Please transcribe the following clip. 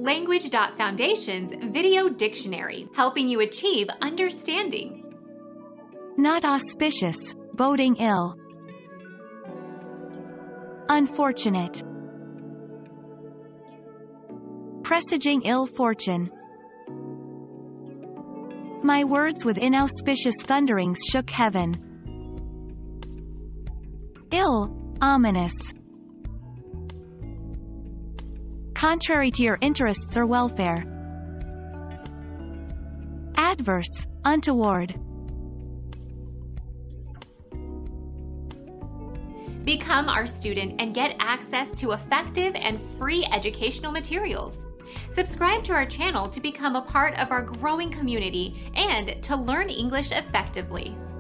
Language.Foundation's Video Dictionary, helping you achieve understanding. Not auspicious, boding ill. Unfortunate. Presaging ill fortune. My words with inauspicious thunderings shook heaven. Ill, ominous. Contrary to your interests or welfare. Adverse, untoward. Become our student and get access to effective and free educational materials. Subscribe to our channel to become a part of our growing community and to learn English effectively.